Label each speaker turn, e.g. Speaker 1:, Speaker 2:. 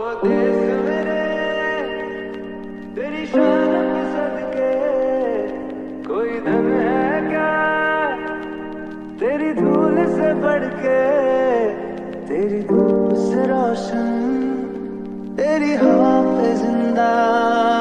Speaker 1: देश मेरे तेरी शान के सदके कोई धन है क्या तेरी धूल से बढ़ के, तेरी धूप से रोशन, तेरी हवा पे जिंदा।